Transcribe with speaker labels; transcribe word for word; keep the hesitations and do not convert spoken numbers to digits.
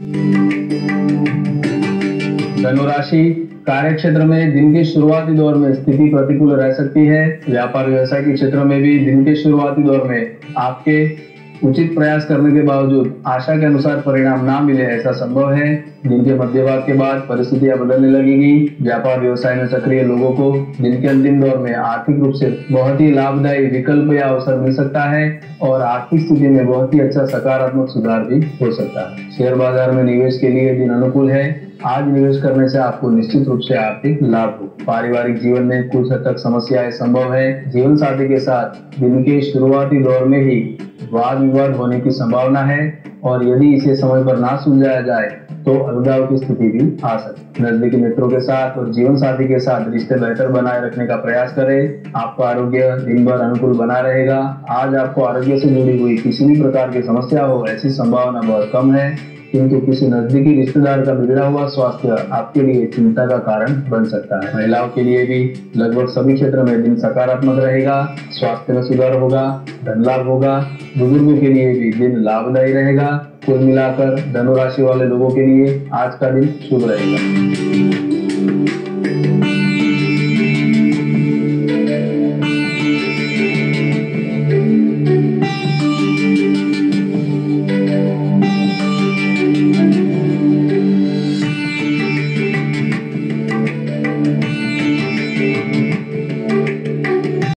Speaker 1: धनु राशि, कार्य क्षेत्र में दिन के शुरुआती दौर में स्थिति प्रतिकूल रह सकती है। व्यापार व्यवसाय के क्षेत्र में भी दिन के शुरुआती दौर में आपके उचित प्रयास करने के बावजूद आशा के अनुसार परिणाम ना मिले ऐसा संभव है। दिन के मध्य भाग के बाद परिस्थितियां बदलने लगेगी। व्यापार व्यवसाय में सक्रिय लोगों को दिन के अंतिम दौर में आर्थिक रूप से बहुत ही लाभदायी विकल्प या अवसर मिल सकता है और आर्थिक स्थिति में बहुत ही अच्छा सकारात्मक सुधार भी हो सकता है। शेयर बाजार में निवेश के लिए दिन अनुकूल है। आज निवेश करने से आपको निश्चित रूप से आर्थिक लाभ हो। पारिवारिक जीवन में कुछ हद तक समस्याएं संभव है। जीवन साथी के साथ दिन के शुरुआती दौर में ही वाद विवाद होने की संभावना है और यदि इसे समय पर ना सुलझाया जाए तो अलगाव की स्थिति भी आ सकती है। नजदीकी मित्रों के साथ और जीवन साथी के साथ रिश्ते बेहतर बनाए रखने का प्रयास करें। आपका आरोग्य दिन भर अनुकूल बना रहेगा। आज आपको आरोग्य से जुड़ी हुई किसी भी प्रकार की समस्या हो ऐसी संभावना बहुत कम है, किंतु किसी नजदीकी रिश्तेदार का बिगड़ा हुआ स्वास्थ्य आपके लिए चिंता का कारण बन सकता है। महिलाओं के लिए भी लगभग सभी क्षेत्र में दिन सकारात्मक रहेगा। स्वास्थ्य में सुधार होगा, धन लाभ होगा। बुजुर्गों के लिए भी दिन लाभदायी रहेगा। कुल मिलाकर धनु राशि वाले लोगों के लिए आज का दिन शुभ रहेगा।